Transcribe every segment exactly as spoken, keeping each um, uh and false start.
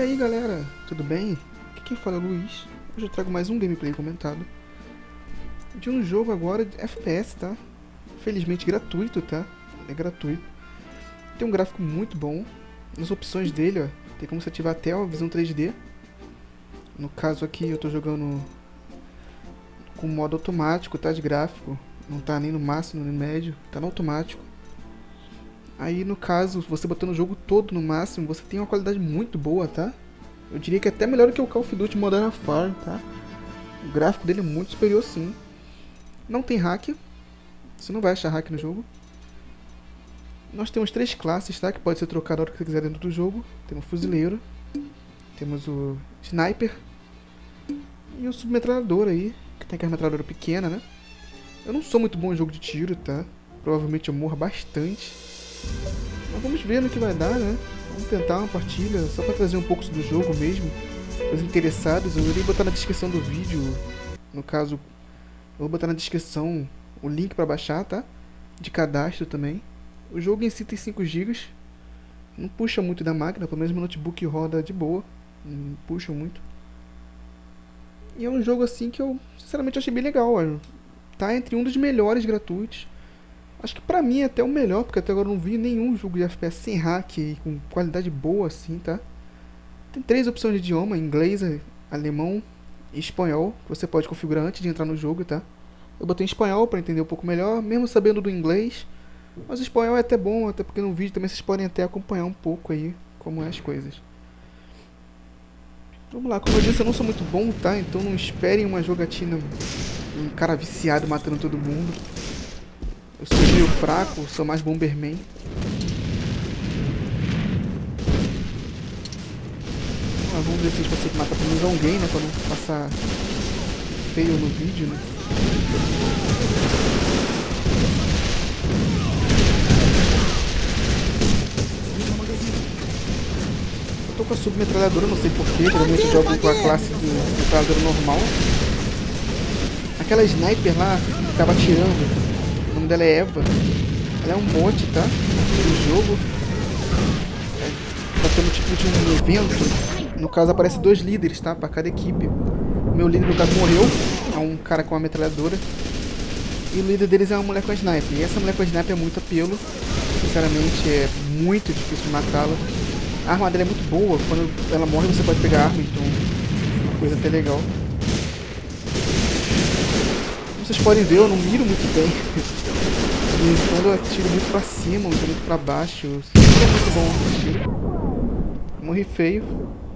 aí galera, tudo bem? Aqui quem fala é o Luiz. Hoje eu trago mais um gameplay comentado de um jogo agora de F P S, tá? Felizmente gratuito, tá? É gratuito. Tem um gráfico muito bom. Nas opções dele, ó, tem como você ativar até a visão três D. No caso aqui eu tô jogando com modo automático, tá? De gráfico. Não tá nem no máximo nem no médio, tá no automático. Aí no caso, você botando o jogo todo no máximo, você tem uma qualidade muito boa, tá? Eu diria que é até melhor que o Call of Duty Modern Warfare, tá? O gráfico dele é muito superior sim. Não tem hack, você não vai achar hack no jogo. Nós temos três classes, tá? Que pode ser trocado a hora que você quiser dentro do jogo. Temos o fuzileiro, temos o sniper e o submetralhador aí, que tem aquela metralhadora pequena, né? Eu não sou muito bom em jogo de tiro, tá? Provavelmente eu morro bastante. Mas vamos ver no que vai dar, né? Vamos tentar uma partida, só para trazer um pouco do jogo mesmo. Os interessados, eu irei botar na descrição do vídeo. No caso, eu vou botar na descrição o link para baixar, tá? De cadastro também. O jogo em si tem cinco gigas. Não puxa muito da máquina, pelo menos meu notebook roda de boa. Não puxa muito. E é um jogo assim que eu, sinceramente, achei bem legal, ó. Tá entre um dos melhores gratuitos. Acho que pra mim é até o melhor, porque até agora eu não vi nenhum jogo de F P S sem hack e com qualidade boa assim, tá? Tem três opções de idioma, inglês, alemão e espanhol, que você pode configurar antes de entrar no jogo, tá? Eu botei em espanhol pra entender um pouco melhor, mesmo sabendo do inglês. Mas o espanhol é até bom, até porque no vídeo também vocês podem até acompanhar um pouco aí como é as coisas. Vamos lá, como eu disse, eu não sou muito bom, tá? Então não esperem uma jogatina, um cara viciado matando todo mundo. Eu sou meio fraco, sou mais Bomberman. Ah, vamos ver se a gente consegue matar pelo menos alguém, né? Pra não passar feio no vídeo, né? Eu tô com a submetralhadora, não sei porquê. Geralmente eu jogo com a classe de metralhadora normal. Aquela sniper lá que ficava atirando. O nome dela é Eva. Ela é um mod, tá? Do jogo. Tá tendo tipo de um evento. No caso aparece dois líderes, tá? Pra cada equipe. O meu líder no caso morreu. É um cara com uma metralhadora. E o líder deles é uma mulher com a sniper. E essa mulher com a sniper é muito apelo. Sinceramente é muito difícil de matá-la. A arma dela é muito boa. Quando ela morre você pode pegar a arma. Então é uma coisa até legal. Como vocês podem ver, eu não miro muito bem. E quando eu atiro muito pra cima, muito pra baixo, não é muito bom esse tiro. Morri feio.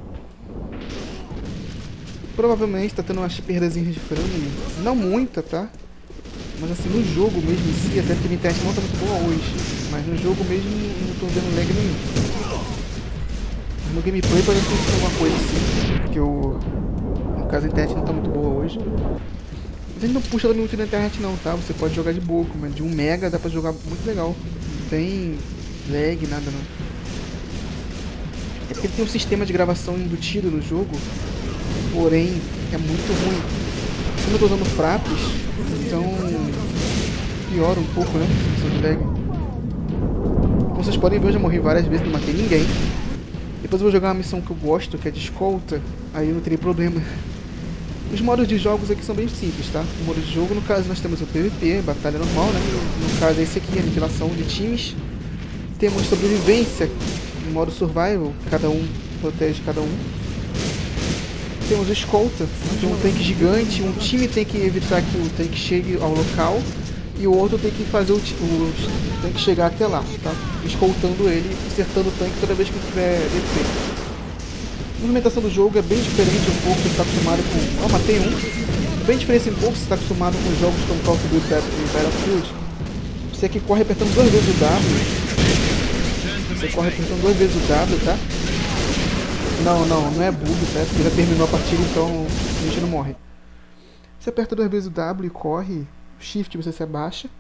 Provavelmente tá tendo umas perdazinhas de frame. Não muita, tá? Mas assim, no jogo mesmo em si, até porque a internet não tá muito boa hoje. Mas no jogo mesmo não tô vendo lag nenhum. No gameplay pode acontecer alguma coisa assim. Porque eu, no caso a internet não tá muito boa hoje. Mas ele não puxa muito na internet não, tá? Você pode jogar de boa, mas de um mega dá pra jogar muito legal. Não tem lag, nada não. É porque ele tem um sistema de gravação embutido no jogo, porém é muito ruim. Como eu tô usando fraps, então piora um pouco, né? A questão de lag. Como vocês podem ver, eu já morri várias vezes, não matei ninguém. Depois eu vou jogar uma missão que eu gosto, que é de escolta, aí eu não terei problema. Os modos de jogos aqui são bem simples, tá? O modo de jogo, no caso, nós temos o P V P, batalha normal, né? No caso, esse aqui, aniquilação de times. Temos sobrevivência, no modo survival, cada um protege cada um. Temos o escolta, de um tanque gigante, um time tem que evitar que o tanque chegue ao local e o outro tem que fazer o, o tanque chegar até lá, tá? Escoltando ele, acertando o tanque toda vez que tiver defeito. A movimentação do jogo é bem diferente um pouco, você está acostumado com... Oh, matei um. Bem diferente um pouco, você está acostumado com jogos como Call of Duty e Battlefield. Você aqui corre apertando duas vezes o W. Você corre apertando duas vezes o W, tá? Não, não, não é bug, tá? Porque já terminou a partida, então a gente não morre. Você aperta duas vezes o W e corre. O Shift você se abaixa.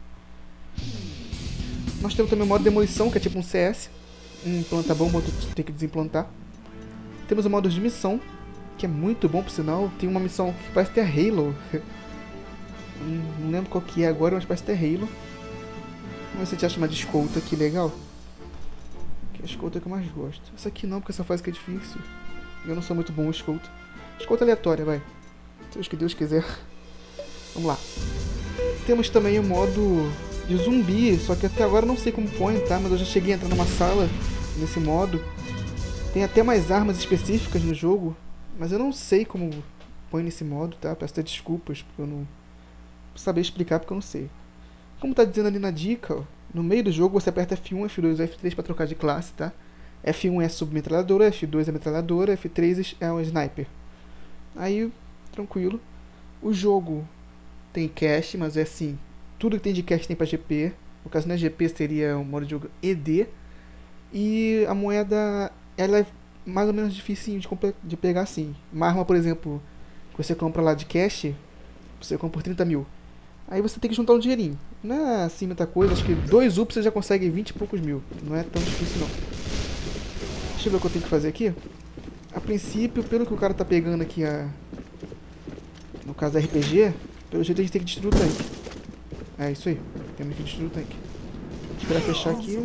Nós temos também o modo demolição, que é tipo um C S. Um planta bomba, outro tem que desimplantar. Temos o modo de missão, que é muito bom por sinal. Tem uma missão que parece ter Halo. Não lembro qual que é agora, mas parece ter Halo. Vamos ver se a gente acha uma de escolta aqui legal. Que é a escolta que eu mais gosto. Essa aqui não, porque essa fase aqui é difícil. Eu não sou muito bom em escolta. Escolta aleatória, vai. Seja o que Deus quiser. Vamos lá. Temos também o modo de zumbi, só que até agora eu não sei como põe, tá? Mas eu já cheguei a entrar numa sala nesse modo. Tem até mais armas específicas no jogo, mas eu não sei como põe nesse modo, tá? Peço até desculpas, porque eu não vou saber explicar porque eu não sei. Como tá dizendo ali na dica, ó, no meio do jogo você aperta F um, F dois e F três para trocar de classe, tá? F um é a submetralhadora, F dois é a metralhadora, F três é o sniper. Aí, tranquilo. O jogo tem cache, mas é assim, tudo que tem de cache tem para G P. No caso não é G P, seria o modo de jogo E D. E a moeda, ela é mais ou menos difícil de, de pegar assim. Uma arma, por exemplo, que você compra lá de cache, você compra por trinta mil. Aí você tem que juntar um dinheirinho. Não é assim muita coisa, acho que dois ups você já consegue vinte e poucos mil. Não é tão difícil não. Deixa eu ver o que eu tenho que fazer aqui. A princípio, pelo que o cara tá pegando aqui, a... no caso R P G, pelo jeito a gente tem que destruir o tanque. É isso aí, temos que destruir o tanque. Esperar fechar aqui.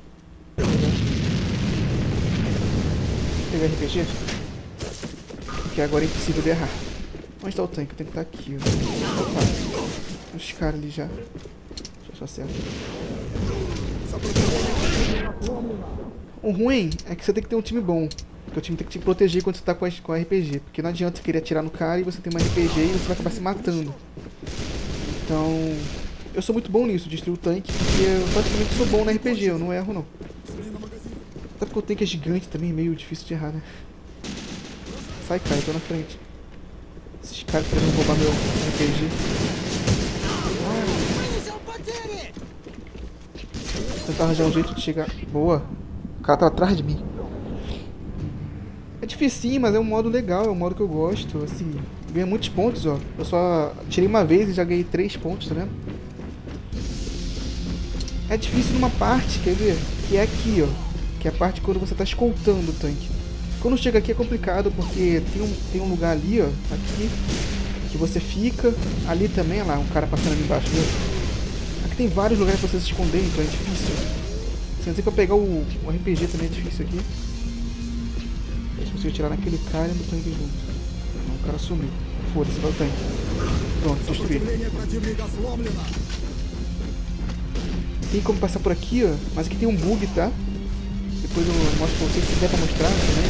Pegar R P G. Porque agora é impossível de errar. Onde está o tanque? O tanque tá aqui. Opa. Os caras ali já. Deixa eu só acertar. O ruim é que você tem que ter um time bom. Porque o time tem que te proteger quando você tá com a, com a R P G. Porque não adianta você querer atirar no cara e você tem uma R P G e você vai acabar se matando. Então, eu sou muito bom nisso, destruir o tanque, porque eu praticamente sou bom na R P G, eu não erro não. Até porque o tanque é gigante também, meio difícil de errar, né? Sai, cara, eu tô na frente. Esses caras querem roubar meu R P G. Vou tentar arranjar um jeito de chegar. Boa! O cara tá atrás de mim. É difícil, mas é um modo legal, é um modo que eu gosto. Assim, ganha muitos pontos, ó. Eu só tirei uma vez e já ganhei três pontos, tá vendo? É difícil numa parte, quer ver? Que é aqui, ó. Que é a parte quando você tá escoltando o tanque. Quando chega aqui é complicado, porque tem um, tem um lugar ali, ó. Aqui. Que você fica. Ali também, olha lá, um cara passando ali embaixo, viu? Aqui tem vários lugares pra você se esconder, então é difícil. Sem dizer que eu pegar o, o R P G também é difícil aqui. Eu consigo atirar naquele cara e no tanque junto. Não, o cara sumiu. Foda-se, vai o tanque. Pronto, destruí. Tem como passar por aqui, ó. Mas aqui tem um bug, tá? Depois eu mostro pra vocês, se der pra mostrar também.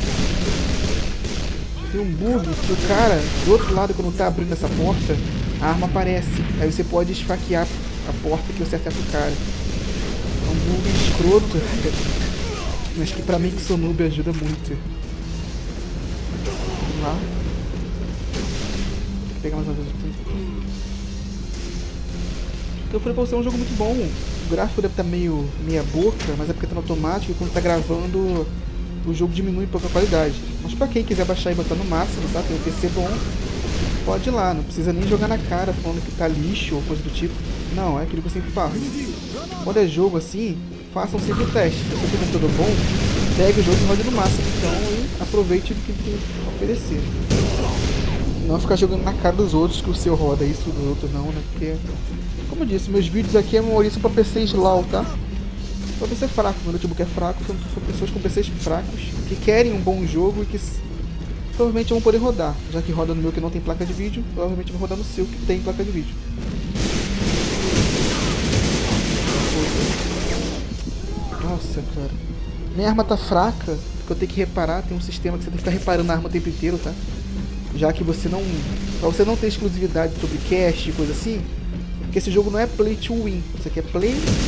Tem um bug que o cara, do outro lado, quando tá abrindo essa porta, a arma aparece. Aí você pode esfaquear a porta que você acerta o cara. É um bug escroto. Mas que pra mim que sou noob ajuda muito. Vamos lá. Tem que pegar mais uma vez aqui. Eu falei pra você, é um jogo muito bom. O gráfico deve estar meio meia boca, mas é porque tá no automático e quando tá gravando o jogo diminui um pouco a qualidade. Mas pra quem quiser baixar e botar no máximo, tá? Tem um P C bom, pode ir lá. Não precisa nem jogar na cara falando que tá lixo ou coisa do tipo. Não, é aquilo que eu sempre falo. Quando é jogo assim, façam sempre o teste. Se você tem um computador bom, pegue o jogo e rode no máximo. Então, e aproveite o que tem que oferecer. Não ficar jogando na cara dos outros que o seu roda isso do outro não, né? Porque, como eu disse, meus vídeos aqui é maioria são pra P Cs LAW, tá? Pra P C fraco, meu notebook é fraco, são pessoas com P Cs fracos que querem um bom jogo e que provavelmente vão poder rodar. Já que roda no meu que não tem placa de vídeo, provavelmente vai rodar no seu que tem placa de vídeo. Nossa, cara. Minha arma tá fraca, porque eu tenho que reparar, tem um sistema que você tem que ficar reparando a arma o tempo inteiro, tá? Já que você não... Pra você não ter exclusividade sobre cache e coisa assim, porque esse jogo não é play to win, isso aqui é play...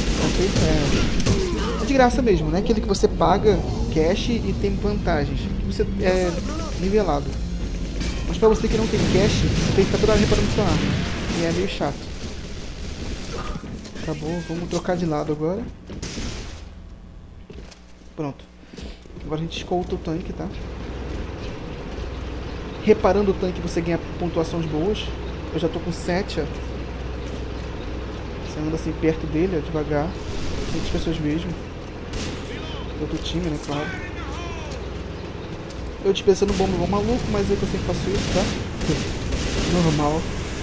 É, é de graça mesmo, né? Aquele que você paga cache e tem vantagens, que você é nivelado. Mas pra você que não tem cache, você tem que ficar toda hora reparando sua arma, e é meio chato. Acabou, vamos trocar de lado agora. Pronto. Agora a gente escolta o tanque, tá? Reparando o tanque você ganha pontuações boas. Eu já tô com sete, ó. Você anda assim perto dele, ó, devagar. Sem que as pessoas vejam. Outro time, né, claro. Eu dispensando bomba igual maluco, mas é que eu sempre faço isso, tá? Normal.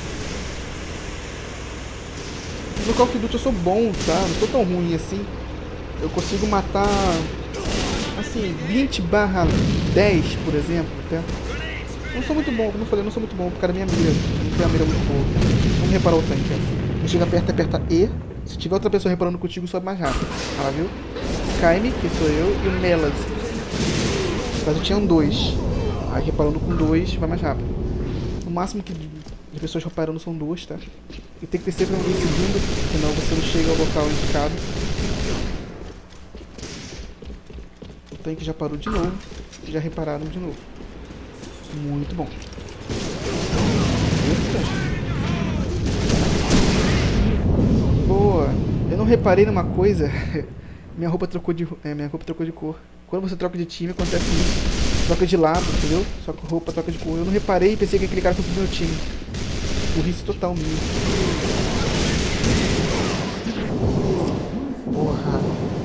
No Call of Duty eu sou bom, tá? Não sou tão ruim assim. Eu consigo matar... assim, vinte barra dez, por exemplo, tá? Não sou muito bom, como eu falei, não sou muito bom por causa da minha mira. Eu não tenho a mira muito boa. Vamos reparar o tanque, ó. Quando chega perto, aperta E. Se tiver outra pessoa reparando contigo, sobe mais rápido. Ah, lá, viu? Kaime, que sou eu, e o Melas. Mas eu tinha um dois. Aí reparando com dois, vai mais rápido. O máximo que de pessoas reparando são duas, tá? E tem que ter sempre alguém seguindo, senão você não chega ao local indicado. O tanque já parou de novo. Já repararam de novo. Muito bom. Muito bom. Boa. Eu não reparei numa coisa. Minha roupa trocou de, é, minha roupa trocou de cor. Quando você troca de time, acontece isso. Troca de lado, entendeu? Só que a roupa troca de cor. Eu não reparei e pensei que aquele cara foi pro meu time. Burrice total minha. Porra.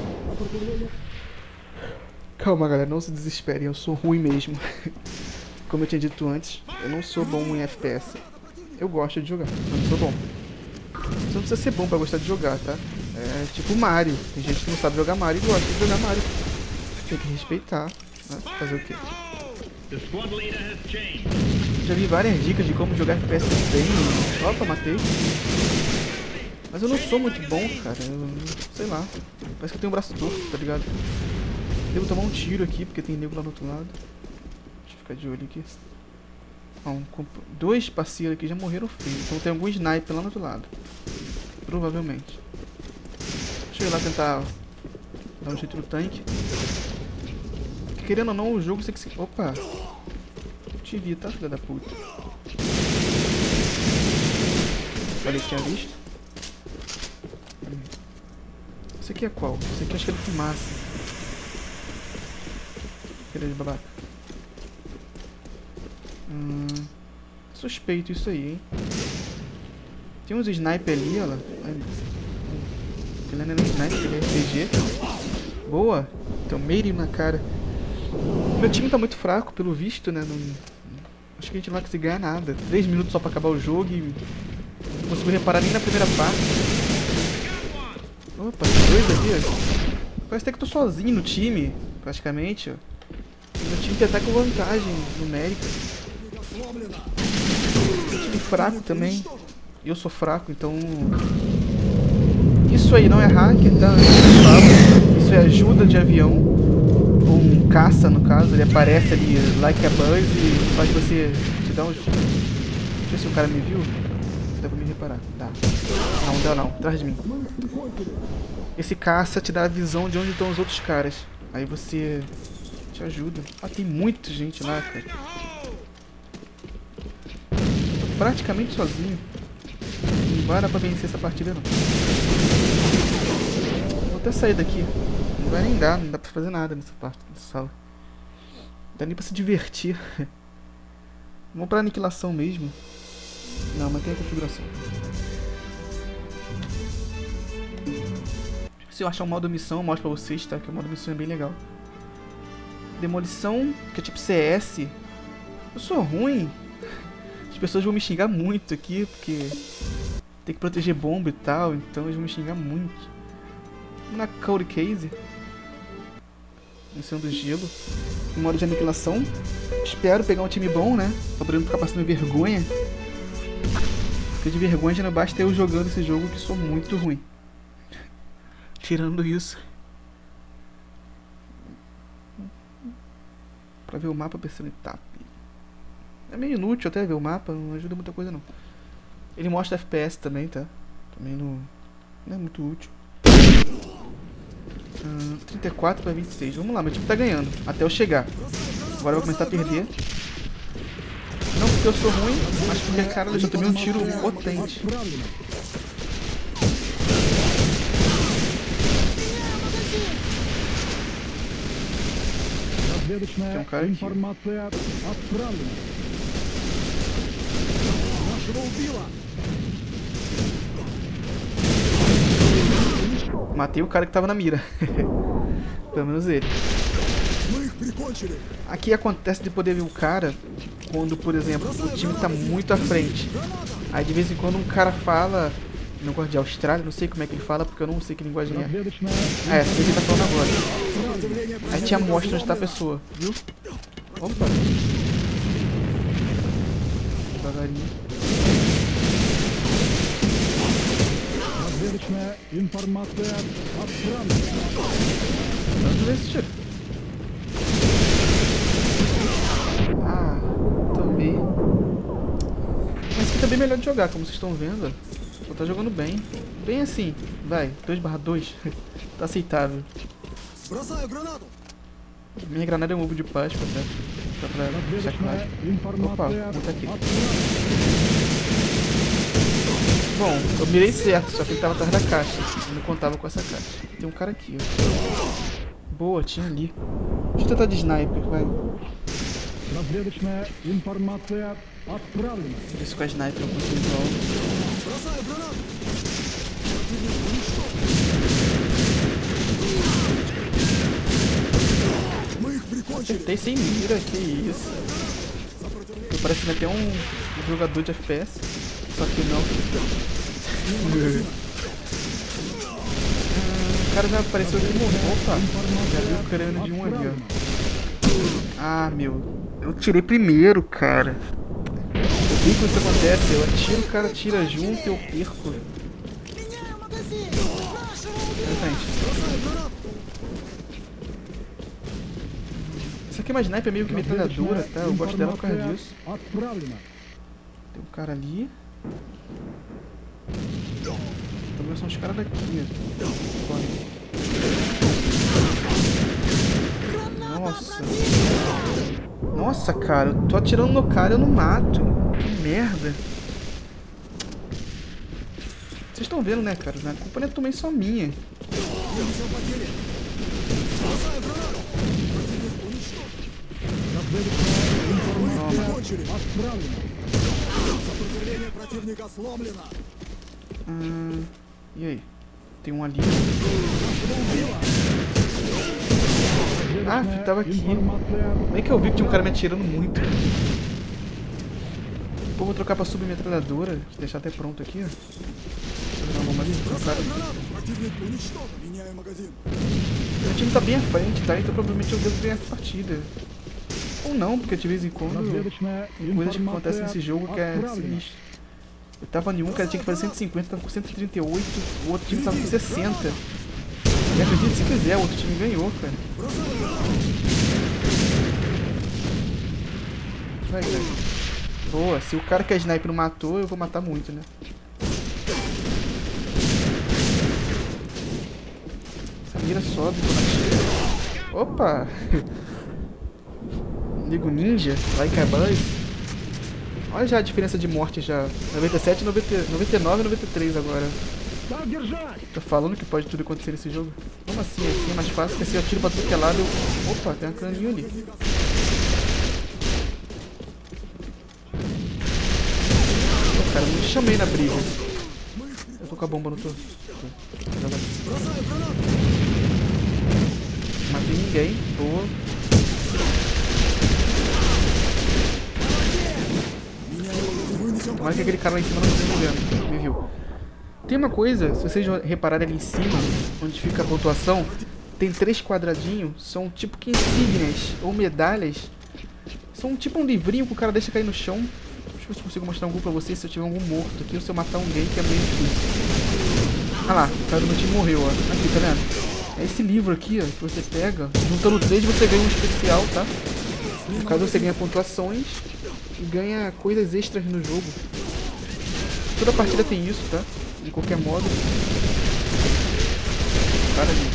Calma, galera. Não se desesperem. Eu sou ruim mesmo. Como eu tinha dito antes, eu não sou bom em F P S. Eu gosto de jogar, mas não sou bom. Você não precisa ser bom pra gostar de jogar, tá? É tipo Mario. Tem gente que não sabe jogar Mario e gosta de jogar Mario. Tem que respeitar, né? Fazer o quê? Já vi várias dicas de como jogar F P S bem. Opa, matei. Mas eu não sou muito bom, cara. Eu, sei lá. Parece que eu tenho um braço torto, tá ligado? Devo tomar um tiro aqui, porque tem nego lá do outro lado. Deixa eu ficar de olho aqui. Ó, um, dois parceiros aqui já morreram feio. Então tem algum sniper lá no outro lado. Provavelmente. Deixa eu ir lá tentar dar um jeito no tanque. Querendo ou não, o jogo tem que se... Opa! Te vi, tá, filha da puta? Falei que tinha visto. Esse aqui é qual? Esse aqui acho que é de fumaça. Aquele de babaca. Hum, suspeito isso aí, hein? Tem uns sniper ali, olha lá. Aquele não é um sniper, ele é R P G. Boa! Tem um meio na cara. Meu time tá muito fraco, pelo visto, né? Não... Acho que a gente não vai conseguir ganhar nada. Três minutos só pra acabar o jogo e... Não consigo reparar nem na primeira parte. Opa, tem dois aqui, ó. Parece até que eu tô sozinho no time, praticamente, ó. Meu time tem até com vantagem numérica. Meu time fraco também. Eu sou fraco, então... Isso aí não é hacker, tá? Isso é ajuda de avião. Ou um caça, no caso. Ele aparece ali, like a buzz, e faz você te dar uns... Deixa eu ver se o cara me viu. Dá pra me reparar. Dá. Não, não dá não. Atrás de mim. Esse caça te dá a visão de onde estão os outros caras. Aí você... te ajuda. Ah, tem muita gente lá, cara. Tô praticamente sozinho. Não vai dar pra vencer essa partida, não. Vou até sair daqui. Não vai nem dar, não dá pra fazer nada nessa parte dessa sala. Não dá nem pra se divertir. Vamos pra aniquilação mesmo. Não, mantém a configuração. Se eu achar um modo missão, eu mostro pra vocês, tá? Que o modo missão é bem legal. Demolição, que é tipo C S. Eu sou ruim. As pessoas vão me xingar muito aqui, porque tem que proteger bomba e tal, então eles vão me xingar muito. Na Cold Case, missão do gelo, em modo de aniquilação. Espero pegar um time bom, né? Pra poder não ficar passando vergonha. Porque de vergonha já não basta eu jogando esse jogo, que sou muito ruim. Tirando isso, pra ver o mapa pensando em tap. É meio inútil até ver o mapa, não ajuda muita coisa não. Ele mostra F P S também, tá? Também não, não é muito útil. hum, trinta e quatro para vinte e seis. Vamos lá, meu time tá ganhando. Até eu chegar. Agora eu vou começar a perder. Não porque eu sou ruim, mas porque, cara, eu já tomei um tiro potente. Tem um cara aqui. Matei o cara que tava na mira. Pelo menos ele. Aqui acontece de poder ver o cara quando, por exemplo, o time tá muito à frente. Aí de vez em quando um cara fala negócio de Austrália, não sei como é que ele fala, porque eu não sei que linguagem é. É, essa que ele tá falando agora. Aí te mostra onde tá a pessoa, viu? Opa! Devagarinho. Vamos ver esse tiro. Ah, tomei. Mas aqui tá bem melhor de jogar, como vocês estão vendo. Só tá jogando bem. Bem assim, vai, dois barra dois. Tá aceitável. Minha granada é um ovo de Páscoa, tá? Só pra deixar claro. Opa, vou tá aqui. Bom, eu mirei certo, só que ele tava atrás da caixa. Eu não contava com essa caixa. Tem um cara aqui, ó. Boa, tinha ali. Deixa eu tentar de sniper, vai. Isso com a sniper eu consigo igual. Acertei sem mira, que isso. Tô parecendo até um jogador de F P S. Só que não. O cara já apareceu aqui e morreu. Opa, já viu o crânio de um ali, ó. Ah, meu. Eu tirei primeiro, cara. Eu vi que isso acontece. Eu atiro, o cara tira junto e eu perco. Isso aqui é uma sniper meio que metralhadora, tá? Eu gosto dela por causa disso. Tem um cara ali. Também são os caras daqui. Nossa. Nossa, cara. Eu tô atirando no cara e eu não mato. Que merda. Vocês estão vendo, né, cara? A culpa não é também só minha. Hum, e aí? Tem um ali. Ah, tava aqui. Nem que eu vi que tinha um cara me atirando muito. Pô, vou trocar pra submetralhadora. Deixa eu deixar até pronto aqui, ó. Ali, meu time tá bem à frente, tá? Então provavelmente eu devo ganhar essa partida. Ou não, porque de vez em quando tem coisas que acontecem nesse jogo que é sinistro. Eu tava em um, cara tinha que fazer cento e cinquenta, tava com cento e trinta e oito, o outro time tava com sessenta. E acredite se quiser, o outro time ganhou, cara. Vai, cara. Boa, se o cara que é sniper não matou, eu vou matar muito, né? Essa mira sobe quando atira. Opa! Ligo ninja, like a buzz. Olha já a diferença de morte já. noventa e sete, noventa, noventa e nove e noventa e três agora. Tô falando que pode tudo acontecer nesse jogo. Como assim? Assim é mais fácil, que assim eu tiro pra tudo que é lado. Eu... Opa, tem um caninho ali. Pô, cara, eu não te chamei na briga. Eu tô com a bomba, não tô. Matei ninguém. Boa. Olha que aquele cara lá em cima não tá me vendo. Me viu. Tem uma coisa, se vocês repararem ali em cima, onde fica a pontuação, tem três quadradinhos, são tipo que insígnias ou medalhas. São tipo um livrinho que o cara deixa cair no chão. Deixa eu ver se eu consigo mostrar algum pra vocês, se eu tiver algum morto aqui ou se eu matar alguém, que é meio difícil. Ah lá, o cara do meu time morreu, ó. Aqui, tá vendo? É esse livro aqui, ó, que você pega. Juntando três você ganha um especial, tá? No caso você ganha pontuações e ganha coisas extras no jogo. Toda partida tem isso, tá? De qualquer modo. Cara ali.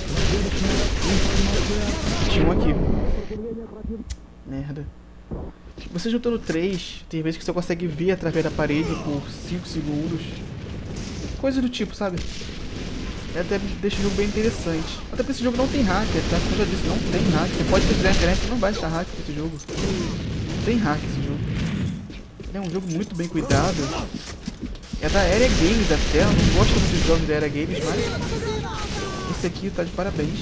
Tinha um aqui. Merda. Você juntando três, tem vezes que você consegue ver através da parede por cinco segundos. Coisa do tipo, sabe? Até deixa o jogo bem interessante. Até porque esse jogo não tem hacker, tá? Como eu já disse, não tem hack. Você pode pesquisar na internet, você não vai achar hack nesse jogo. Não tem hack esse jogo. É um jogo muito bem cuidado. É da Area Games até, eu não gosto muito dos jogos da Area Games, mas esse aqui tá de parabéns.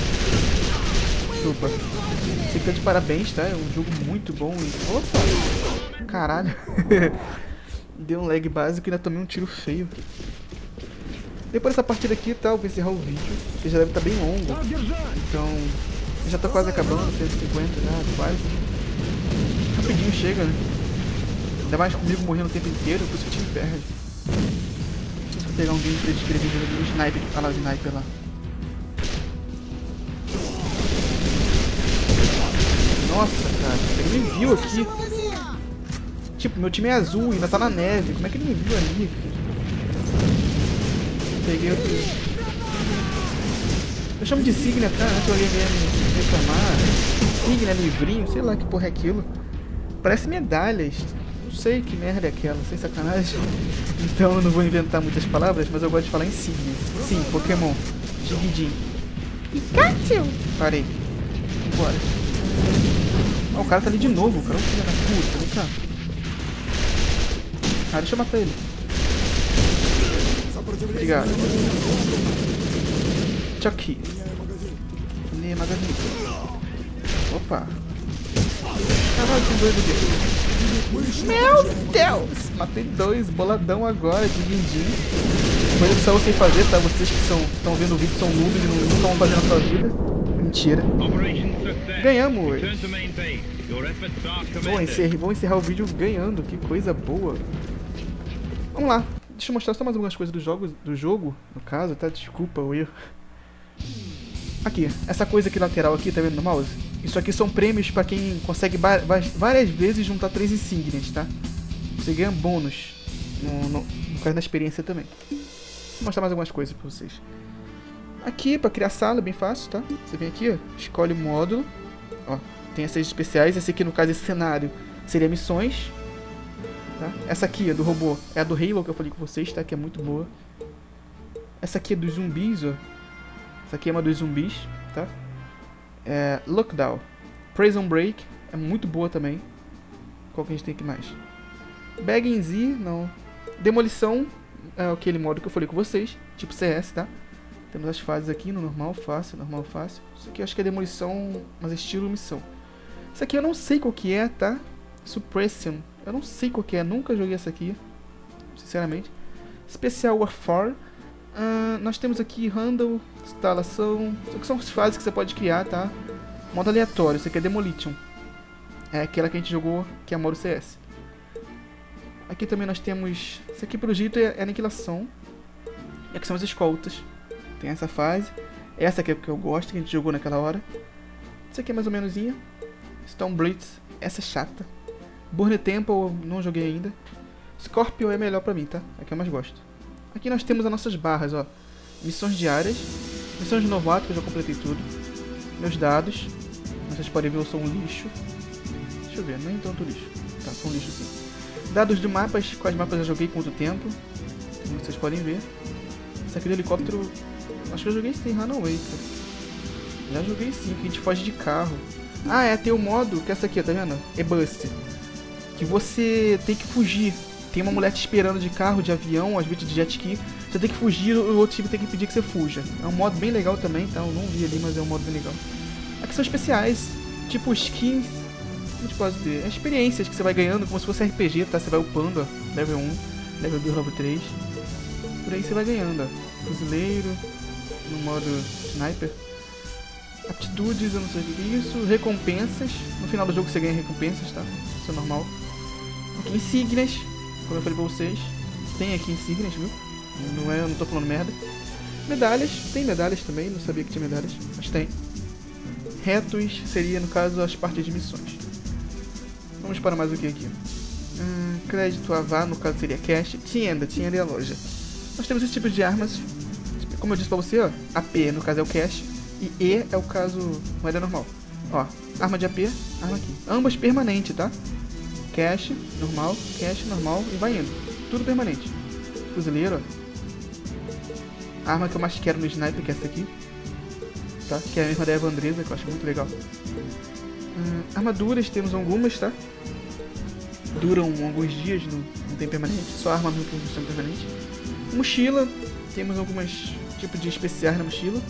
Opa. Esse aqui tá de parabéns, tá? É um jogo muito bom e... Opa! Caralho! Deu um lag básico e ainda tomei um tiro feio. Depois dessa partida aqui, tá, eu vou encerrar o vídeo, que já deve estar bem longo. Então, já tá quase acabando, cento e cinquenta já, quase. Rapidinho chega, né? Ainda mais comigo morrendo o tempo inteiro, por isso que o time perde. Deixa eu pegar um gameplay de escrever o sniper, ah lá, o sniper lá. Nossa, cara, ele me viu aqui. Tipo, meu time é azul e ainda tá na neve. Como é que ele me viu ali, cara? Peguei aqui. Eu chamo de Signa, cara, antes alguém vier me reclamar. Signa, livrinho, sei lá que porra é aquilo. Parece medalhas. Não sei que merda é aquela, sem sacanagem. Então eu não vou inventar muitas palavras, mas eu gosto de falar insígnia. Sim, Pokémon. Digidin. Pikachu! Parei. Bora. Oh, o cara tá ali de novo, o cara é um filho da puta, vem cá. Ah, deixa eu matar ele. Obrigado. Chucky. Ne magazine. Opa. Caralho, tem dois aqui. Meu Deus! Matei dois, boladão agora de Guindim. Coisa que só eu sei fazer, tá? Vocês que estão vendo o vídeo são noobs e nunca vão fazer na sua vida. Mentira. Ganhamos! Vou encerrar, vou encerrar o vídeo ganhando, que coisa boa. Vamos lá, deixa eu mostrar só mais algumas coisas do jogo, do jogo, no caso, tá? Desculpa o erro. Aqui, essa coisa aqui lateral aqui, tá vendo no mouse? Isso aqui são prêmios pra quem consegue várias vezes juntar três insígnias, tá? Você ganha bônus, no, no, no caso da experiência também. Vou mostrar mais algumas coisas pra vocês. Aqui, pra criar sala, é bem fácil, tá? Você vem aqui, ó, escolhe o módulo. Ó, tem essas especiais. Esse aqui, no caso, esse cenário seria missões. Tá? Essa aqui, ó, do robô, é a do Halo que eu falei com vocês, tá? Que é muito boa. Essa aqui é dos zumbis, ó. Essa aqui é uma dos zumbis, tá? É, Lockdown. Prison Break, é muito boa também. Qual que a gente tem aqui mais? Bag in Z, não. Demolição, é aquele modo que eu falei com vocês, tipo C S, tá? Temos as fases aqui no normal, fácil, normal, fácil. Isso aqui eu acho que é demolição, mas estilo missão. Isso aqui eu não sei qual que é, tá? Suppression. Eu não sei qual que é, nunca joguei essa aqui, sinceramente. Special Warfare. Uh, nós temos aqui Handle, instalação. Isso aqui são as fases que você pode criar, tá? Modo aleatório, isso aqui é Demolition. É aquela que a gente jogou, que é a modo C S. Aqui também nós temos... Isso aqui pelo jeito é Aniquilação. E aqui são as escoltas. Tem essa fase. Essa aqui é que eu gosto, que a gente jogou naquela hora. Isso aqui é mais ou menos. Stone Blitz. Essa é chata. Burn Temple eu não joguei ainda. Scorpio é melhor pra mim, tá? É que eu mais gosto. Aqui nós temos as nossas barras, ó. Missões diárias. Missões de novato, que eu já completei tudo. Meus dados. Vocês podem ver, eu sou um lixo. Deixa eu ver, nem tanto lixo. Tá, sou um lixo sim. Dados de mapas. Quais mapas eu joguei, quanto tempo. Como vocês podem ver. Esse aqui do helicóptero... Acho que eu joguei sim, Runaway, cara. Já joguei sim, que a gente foge de carro. Ah, é, tem o modo, que é essa aqui, tá vendo? É Bust. Que você tem que fugir. Tem uma mulher te esperando de carro, de avião, às vezes de jet ski. Você tem que fugir, o outro time tem que pedir que você fuja. É um modo bem legal também, tá? Eu não vi ali, mas é um modo bem legal. Aqui são especiais, tipo skins. Como te posso dizer? É experiências que você vai ganhando, como se fosse R P G, tá? Você vai upando, ó. Level um, level dois, level três. Por aí você vai ganhando, ó. Fuzileiro, no modo sniper. Aptitudes, eu não sei o que é isso. Recompensas. No final do jogo você ganha recompensas, tá? Isso é normal. Aqui, insígnias. Como eu falei pra vocês. Tem aqui insígnias, viu? Não é, eu não tô falando merda. Medalhas. Tem medalhas também. Não sabia que tinha medalhas. Mas tem. Retos seria, no caso, as partes de missões. Vamos para mais o que aqui? Hum, crédito, Avá, no caso seria cash. Tienda. Tienda é a loja. Nós temos esse tipo de armas. Como eu disse pra você, ó. A P, no caso, é o cash. E E é o caso moeda normal. Ó, arma de A P, arma aqui. Ambas permanente, tá? Cash, normal, cash, normal e vai indo. Tudo permanente. Fuzileiro, ó. A arma que eu mais quero no sniper, que é essa aqui. Tá? Que é a mesma da Eva Andresa, que eu acho muito legal. Hum, armaduras, temos algumas, tá? Duram alguns dias, não, não tem permanente. Só arma mesmo que funciona permanente. Mochila, temos algumas tipos de especiais na mochila.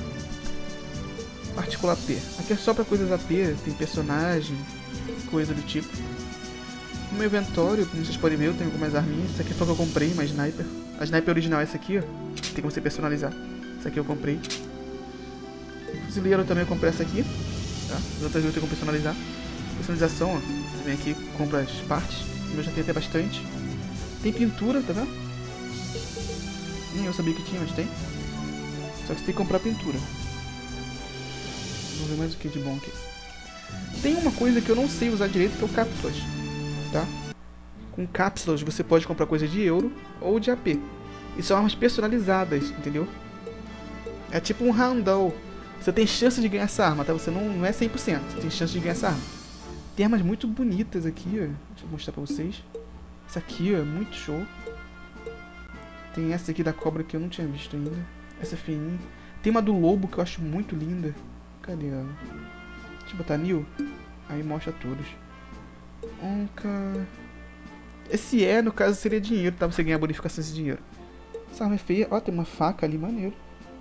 Particular P. Aqui é só pra coisas A P, tem personagem, coisa do tipo. No meu inventório, como vocês podem ver, eu tenho algumas arminhas. Essa aqui foi a que eu comprei, uma sniper. A sniper original é essa aqui, ó. Tem como você personalizar. Essa aqui eu comprei. Fuzileiro também eu comprei essa aqui. Tá? As outras eu tenho como personalizar. Personalização, ó. Você vem aqui, compra as partes. O meu já tem até bastante. Tem pintura, tá vendo? Nem eu sabia que tinha, mas tem. Só que você tem que comprar pintura. Vamos ver mais o que de bom aqui. Tem uma coisa que eu não sei usar direito, que é o cápsulas. Tá? Com cápsulas você pode comprar coisa de euro ou de A P. E são armas personalizadas, entendeu? É tipo um roundel. Você tem chance de ganhar essa arma, tá? Você não, não é cem por cento, você tem chance de ganhar essa arma. Tem armas muito bonitas aqui, ó. Deixa eu mostrar pra vocês. Essa aqui, ó, é muito show. Tem essa aqui da cobra que eu não tinha visto ainda. Essa é fininha. Tem uma do lobo que eu acho muito linda. Cadê ela? Deixa eu botar mil. Aí mostra todos. Onca. Esse é, no caso, seria dinheiro, tá? Você ganhar bonificação desse dinheiro. Essa arma é feia. Ó, tem uma faca ali, maneiro.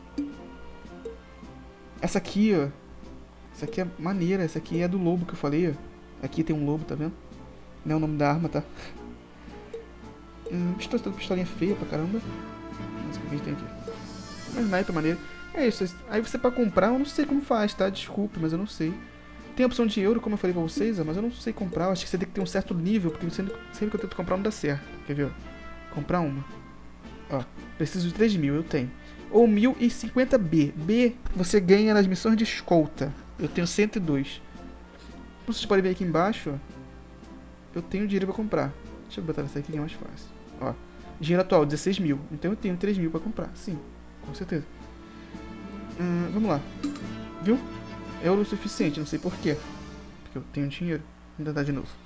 Essa aqui, ó. Essa aqui é maneira. Essa aqui é do lobo que eu falei, ó. Aqui tem um lobo, tá vendo? Não é o nome da arma, tá? Hum, pistola, pistolinha feia pra caramba. Mas o que a gente tem aqui? Mas sniper maneiro. É isso. Aí você pra comprar, eu não sei como faz, tá? Desculpe, mas eu não sei. Tem a opção de euro, como eu falei pra vocês, ó, mas eu não sei comprar. Eu acho que você tem que ter um certo nível, porque sempre, sempre que eu tento comprar não dá certo. Quer ver? Ó? Comprar uma. Ó, preciso de três mil, eu tenho. Ou mil e cinquenta B. B você ganha nas missões de escolta. Eu tenho cento e dois. Como vocês podem ver aqui embaixo, ó, eu tenho dinheiro pra comprar. Deixa eu botar essa aqui que é mais fácil. Ó, dinheiro atual, dezesseis mil. Então eu tenho três mil pra comprar. Sim, com certeza. Hum, vamos lá. Viu? É o suficiente, não sei porquê. Porque eu tenho dinheiro. Vou tentar de novo.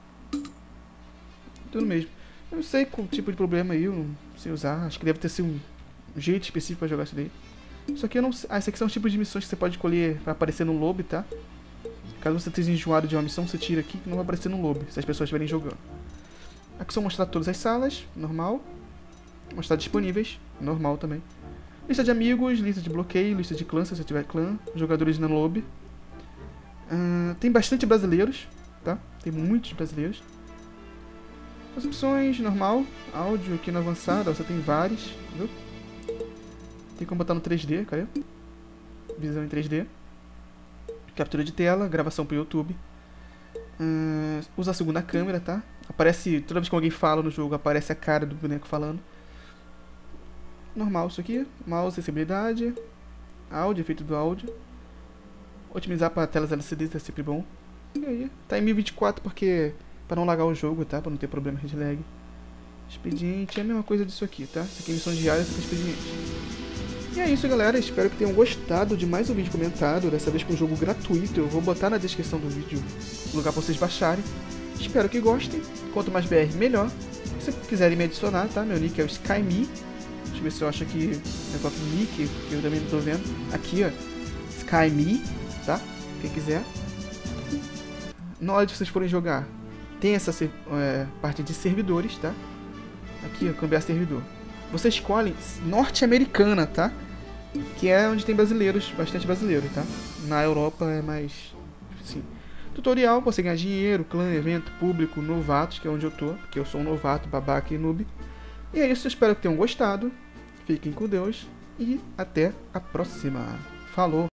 Tudo mesmo. Eu não sei qual tipo de problema aí, eu não sei usar. Acho que deve ter sido um jeito específico pra jogar isso daí. Isso aqui eu não sei. Ah, esses aqui são os tipos de missões que você pode escolher pra aparecer no lobby, tá? Caso você esteja enjoado de uma missão, você tira aqui que não vai aparecer no lobby, se as pessoas estiverem jogando. Aqui são mostrar todas as salas, normal. Mostrar disponíveis, normal também. Lista de amigos, lista de bloqueio, lista de clã, se você tiver clã. Jogadores no lobby. Uh, tem bastante brasileiros, tá? Tem muitos brasileiros. As opções, normal. Áudio aqui no avançado, ó, você tem vários, viu? Tem como botar no três D, cadê? Visão em três D. Captura de tela, gravação pro YouTube. Uh, usa a segunda câmera, tá? Aparece, toda vez que alguém fala no jogo, aparece a cara do boneco falando. Normal isso aqui. Mouse, acessibilidade. Áudio, efeito do áudio. Otimizar para telas L C Ds é sempre bom. E aí? Tá em mil e vinte e quatro porque... para não lagar o jogo, tá? Pra não ter problema de lag. Expediente é a mesma coisa disso aqui, tá? Isso aqui é missão diária, isso aqui é expediente. E é isso, galera. Espero que tenham gostado de mais um vídeo comentado. Dessa vez com um jogo gratuito. Eu vou botar na descrição do vídeo o lugar pra vocês baixarem. Espero que gostem. Quanto mais B R, melhor. Se quiserem me adicionar, tá? Meu nick é o SkyMe. Deixa eu ver se eu acho aqui o negócio do nick, que eu também não tô vendo. Aqui, ó. SkyMe, tá? Quem quiser. Na hora de vocês forem jogar, tem essa é, parte de servidores, tá? Aqui, ó, cambiar servidor. Vocês escolhem norte-americana, tá? Que é onde tem brasileiros, bastante brasileiro, tá? Na Europa é mais... assim. Tutorial, pra você ganhar dinheiro, clã, evento, público, novatos, que é onde eu tô. Porque eu sou um novato, babaca e noob. E é isso, espero que tenham gostado. Fiquem com Deus. E até a próxima. Falou!